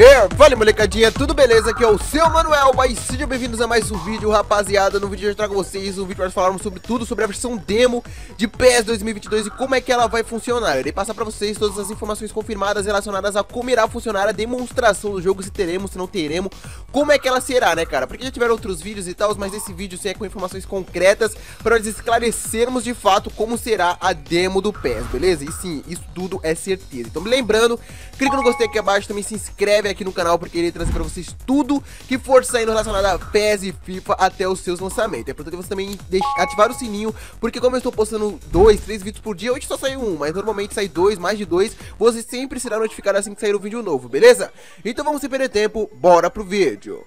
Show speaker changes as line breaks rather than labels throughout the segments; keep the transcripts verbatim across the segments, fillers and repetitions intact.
E fala molecadinha, tudo beleza? Aqui é o seu Manuel, mas sejam bem-vindos a mais um vídeo, rapaziada. No vídeo de hoje eu trago vocês um vídeo para falarmos sobre tudo, sobre a versão demo de P E S dois mil e vinte e dois e como é que ela vai funcionar. Eu irei passar para vocês todas as informações confirmadas relacionadas a como irá funcionar a demonstração do jogo, se teremos, se não teremos, como é que ela será, né, cara? Porque já tiveram outros vídeos e tal, mas esse vídeo sim é com informações concretas para nós esclarecermos de fato como será a demo do P E S, beleza? E sim, isso tudo é certeza. Então, me lembrando, clica no gostei aqui abaixo, também se inscreve aqui no canal, porque irei trazer pra vocês tudo que for saindo relacionado a P E S e FIFA até os seus lançamentos. É importante você também ativar o sininho, porque como eu estou postando dois, três vídeos por dia, hoje só saiu um, mas normalmente sai dois, mais de dois, você sempre será notificado assim que sair um vídeo novo, beleza? Então vamos sem perder tempo, bora pro vídeo.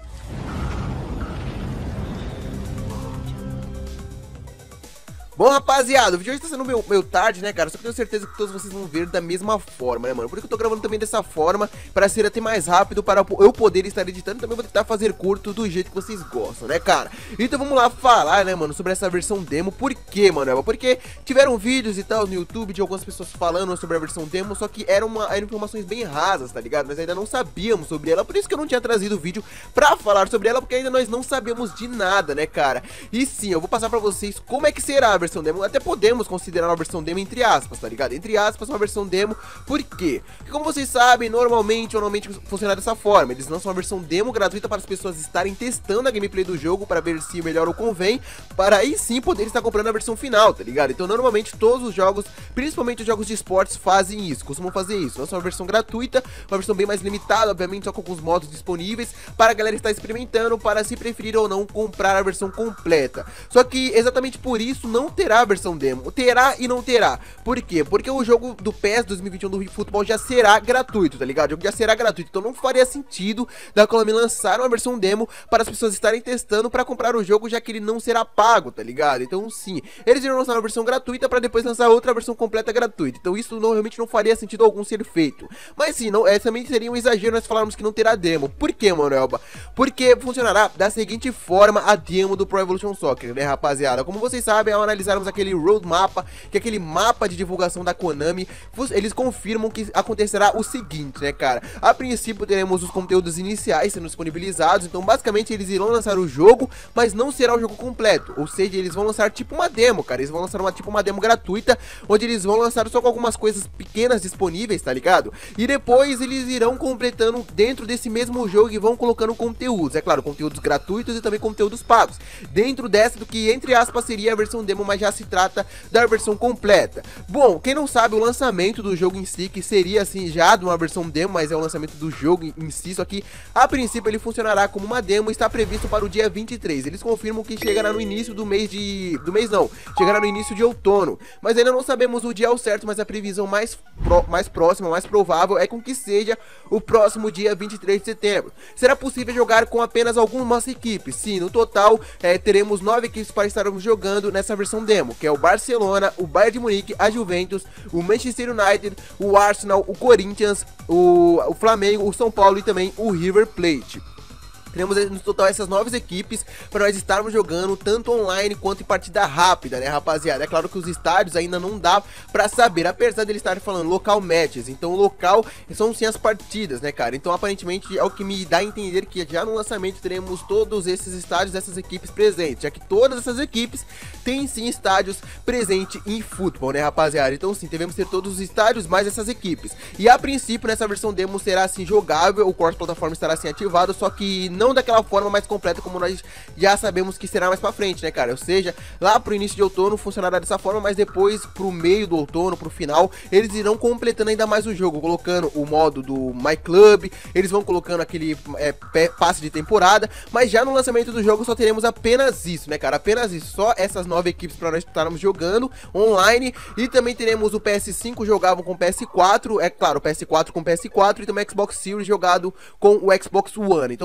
Bom, rapaziada, o vídeo hoje tá sendo meio, meio tarde, né, cara? Só que eu tenho certeza que todos vocês vão ver da mesma forma, né, mano? Por isso que eu tô gravando também dessa forma, para ser até mais rápido, para eu poder estar editando. Também vou tentar fazer curto do jeito que vocês gostam, né, cara? Então vamos lá falar, né, mano, sobre essa versão demo. Por quê, mano? Porque tiveram vídeos e tal no YouTube de algumas pessoas falando sobre a versão demo, só que eram, uma, eram informações bem rasas, tá ligado? Nós ainda não sabíamos sobre ela, por isso que eu não tinha trazido o vídeo pra falar sobre ela, porque ainda nós não sabemos de nada, né, cara? E sim, eu vou passar pra vocês como é que será a versão demo. Até podemos considerar uma versão demo entre aspas, tá ligado? Entre aspas, uma versão demo. Por quê? Porque como vocês sabem, normalmente, normalmente funciona dessa forma. Eles lançam uma versão demo gratuita para as pessoas estarem testando a gameplay do jogo, para ver se melhor ou convém, para aí sim poder estar comprando a versão final, tá ligado? Então normalmente todos os jogos, principalmente os jogos de esportes, fazem isso, costumam fazer isso. Lançam uma versão gratuita, uma versão bem mais limitada, obviamente só com alguns modos disponíveis, para a galera estar experimentando, para se preferir ou não comprar a versão completa. Só que exatamente por isso não terá a versão demo, terá e não terá. Por quê? Porque o jogo do P E S dois mil e vinte e um do eFootball já será gratuito, tá ligado? O jogo já será gratuito, então não faria sentido da Konami lançar uma versão demo para as pessoas estarem testando para comprar o jogo, já que ele não será pago, tá ligado? Então sim, eles irão lançar uma versão gratuita para depois lançar outra versão completa gratuita. Então isso não, realmente não faria sentido algum ser feito. Mas sim, não, essa também seria um exagero nós falarmos que não terá demo. Por quê, mano, Elba? Porque funcionará da seguinte forma a demo do Pro Evolution Soccer, né, rapaziada? Como vocês sabem, ao analisarmos aquele roadmap, que é aquele mapa de divulgação da Konami, eles confirmam que acontecerá o seguinte, né, cara? A princípio teremos os conteúdos iniciais sendo disponibilizados, então basicamente eles irão lançar o jogo, mas não será o jogo completo, ou seja, eles vão lançar tipo uma demo, cara, eles vão lançar uma tipo uma demo gratuita, onde eles vão lançar só com algumas coisas pequenas disponíveis, tá ligado? E depois eles irão completando dentro desse mesmo jogo e vão colocando conteúdos, é claro, conteúdos gratuitos e também conteúdos pagos, dentro dessa do que entre aspas seria a versão demo, mas já se trata da versão completa. Bom, quem não sabe, o lançamento do jogo em si, que seria assim já de uma versão demo, mas é o lançamento do jogo em si, só que a princípio ele funcionará como uma demo, está previsto para o dia vinte e três. Eles confirmam que chegará no início do mês de... do mês não, chegará no início de outono, mas ainda não sabemos o dia ao certo, mas a previsão mais, pro... mais próxima, mais provável é com que seja o próximo dia vinte e três de setembro. Será possível jogar com apenas algumas equipes? Sim, no total é, teremos nove equipes para estarmos jogando nessa versão demo, que é o Barcelona, o Bayern de Munique, a Juventus, o Manchester United, o Arsenal, o Corinthians, o, o Flamengo, o São Paulo e também o River Plate. Teremos no total essas nove equipes para nós estarmos jogando tanto online quanto em partida rápida, né, rapaziada? É claro que os estádios ainda não dá pra saber, apesar deles estarem falando local matches, então o local são sim as partidas, né, cara? Então aparentemente é o que me dá a entender que já no lançamento teremos todos esses estádios dessas equipes presentes, já que todas essas equipes têm sim estádios presentes em futebol, né, rapaziada? Então sim, devemos ter todos os estádios mais essas equipes. E a princípio nessa versão demo será assim jogável, o cross plataforma estará assim ativado, só que não não daquela forma mais completa como nós já sabemos que será mais pra frente, né, cara? Ou seja, lá pro início de outono funcionará dessa forma, mas depois pro meio do outono, pro final, eles irão completando ainda mais o jogo, colocando o modo do My Club, eles vão colocando aquele é, passe de temporada, mas já no lançamento do jogo só teremos apenas isso, né, cara? Apenas isso, só essas nove equipes pra nós estarmos jogando online, e também teremos o P S cinco jogável com o P S quatro, é claro, o P S quatro com o P S quatro, e também o Xbox Series jogado com o Xbox One. Então funcionará dessa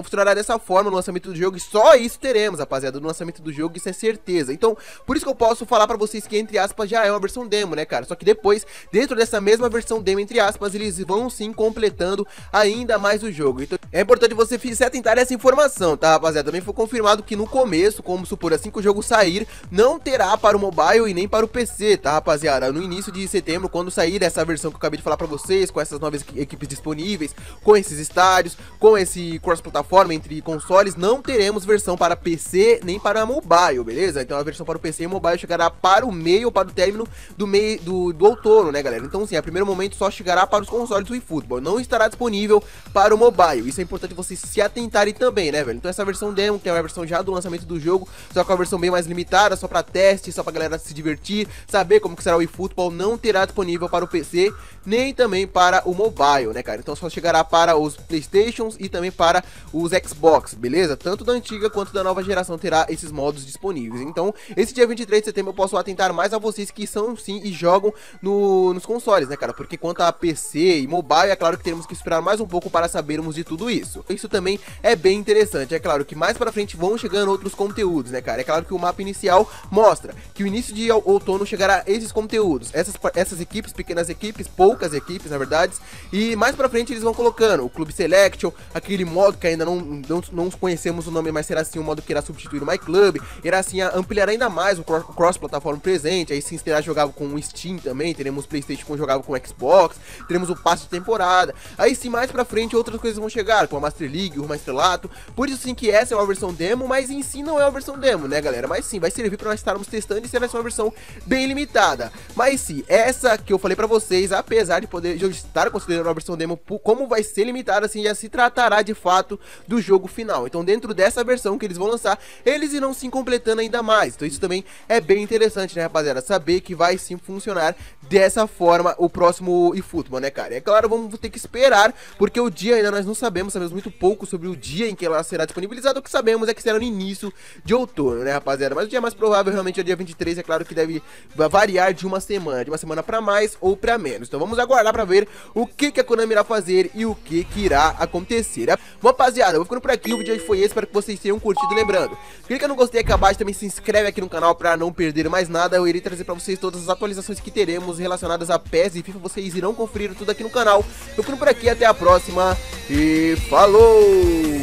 dessa forma no lançamento do jogo, e só isso teremos, rapaziada, no lançamento do jogo, isso é certeza. Então, por isso que eu posso falar pra vocês que, entre aspas, já é uma versão demo, né, cara? Só que depois, dentro dessa mesma versão demo, entre aspas, eles vão sim completando ainda mais o jogo. Então, é importante você se atentar a essa informação, tá, rapaziada? Também foi confirmado que no começo, como supor, assim que o jogo sair, não terá para o mobile e nem para o P C, tá, rapaziada? No início de setembro, quando sair essa versão que eu acabei de falar pra vocês, com essas novas equipes disponíveis, com esses estádios, com esse cross-plataforma entre consoles, não teremos versão para P C nem para mobile, beleza? Então a versão para o P C e mobile chegará para o meio, para o término do meio do, do outono, né, galera? Então sim, a primeiro momento só chegará para os consoles do eFootball, não estará disponível para o mobile. Isso é importante vocês se atentarem também, né, velho? Então essa versão demo, que é uma versão já do lançamento do jogo, só que é uma versão bem mais limitada, só para teste, só pra galera se divertir, saber como que será o eFootball, não terá disponível para o P C, nem também para o mobile, né, cara? Então só chegará para os Playstations e também para os Xbox, beleza? Tanto da antiga quanto da nova geração terá esses modos disponíveis. Então, esse dia vinte e três de setembro eu posso atentar mais a vocês que são sim e jogam no, nos consoles, né, cara? Porque quanto a P C e mobile, é claro que teremos que esperar mais um pouco para sabermos de tudo isso. Isso também é bem interessante. É claro que mais pra frente vão chegando outros conteúdos, né, cara? É claro que o mapa inicial mostra que o início de outono chegará esses conteúdos, essas, essas equipes, pequenas equipes, poucas equipes, na verdade, e mais pra frente eles vão colocando o Club Selection, aquele modo que ainda não, não, não conhecemos o nome, mas será assim um modo que irá substituir o My Club, irá assim ampliar ainda mais o cross-plataforma presente, aí sim será jogável com o Steam também, teremos o Playstation com jogável com o Xbox, teremos o passe de temporada, aí sim mais pra frente outras coisas vão chegar, como a Master League, o Rumo a Estrelato, por isso sim que essa é uma versão demo, mas em si não é uma versão demo, né, galera, mas sim, vai servir pra nós estarmos testando e será uma versão bem limitada, mas sim, essa que eu falei pra vocês, apesar de poder de eu estar considerando uma versão demo, como vai ser limitada, assim, já se tratará de fato do jogo final. Então dentro dessa versão que eles vão lançar, eles irão sim completando ainda mais. Então isso também é bem interessante, né, rapaziada, saber que vai sim funcionar dessa forma o próximo eFootball, né, cara? E é claro, vamos ter que esperar, porque o dia ainda nós não sabemos, sabemos muito pouco sobre o dia em que ela será disponibilizada. O que sabemos é que será no início de outono, né, rapaziada? Mas o dia mais provável realmente é o dia vinte e três, é claro que deve variar de uma semana, de uma semana pra mais ou pra menos. Então vamos aguardar pra ver o que que a Konami irá fazer e o que que irá acontecer. Bom, rapaziada, eu vou ficando por aqui, o vídeo de hoje foi esse, espero que vocês tenham curtido. Lembrando, clica no gostei aqui abaixo, também se inscreve aqui no canal pra não perder mais nada. Eu irei trazer pra vocês todas as atualizações que teremos relacionadas a P E S e FIFA, vocês irão conferir tudo aqui no canal. Eu ficando por aqui, até a próxima e falou!